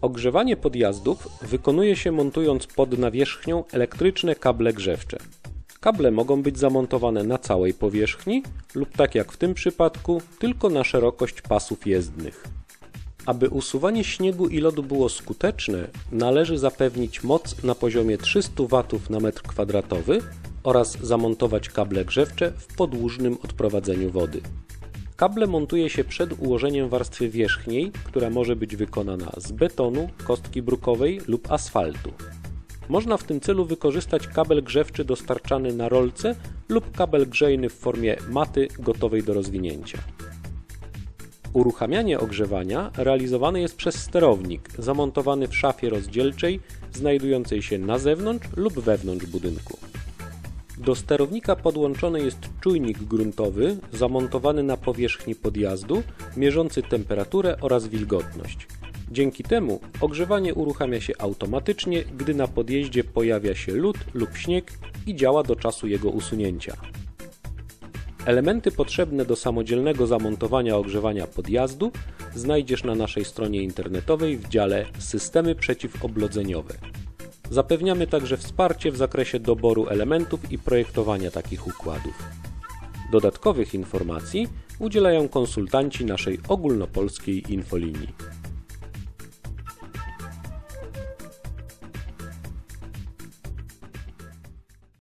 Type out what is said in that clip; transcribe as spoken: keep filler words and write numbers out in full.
Ogrzewanie podjazdów wykonuje się montując pod nawierzchnią elektryczne kable grzewcze. Kable mogą być zamontowane na całej powierzchni lub tak jak w tym przypadku, tylko na szerokość pasów jezdnych. Aby usuwanie śniegu i lodu było skuteczne, należy zapewnić moc na poziomie trzysta watów na metr kwadratowy oraz zamontować kable grzewcze w podłużnym odprowadzeniu wody. Kable montuje się przed ułożeniem warstwy wierzchniej, która może być wykonana z betonu, kostki brukowej lub asfaltu. Można w tym celu wykorzystać kabel grzewczy dostarczany na rolce lub kabel grzejny w formie maty gotowej do rozwinięcia. Uruchamianie ogrzewania realizowane jest przez sterownik zamontowany w szafie rozdzielczej znajdującej się na zewnątrz lub wewnątrz budynku. Do sterownika podłączony jest czujnik gruntowy zamontowany na powierzchni podjazdu, mierzący temperaturę oraz wilgotność. Dzięki temu ogrzewanie uruchamia się automatycznie, gdy na podjeździe pojawia się lód lub śnieg i działa do czasu jego usunięcia. Elementy potrzebne do samodzielnego zamontowania ogrzewania podjazdu znajdziesz na naszej stronie internetowej w dziale Systemy przeciwoblodzeniowe. Zapewniamy także wsparcie w zakresie doboru elementów i projektowania takich układów. Dodatkowych informacji udzielają konsultanci naszej ogólnopolskiej infolinii.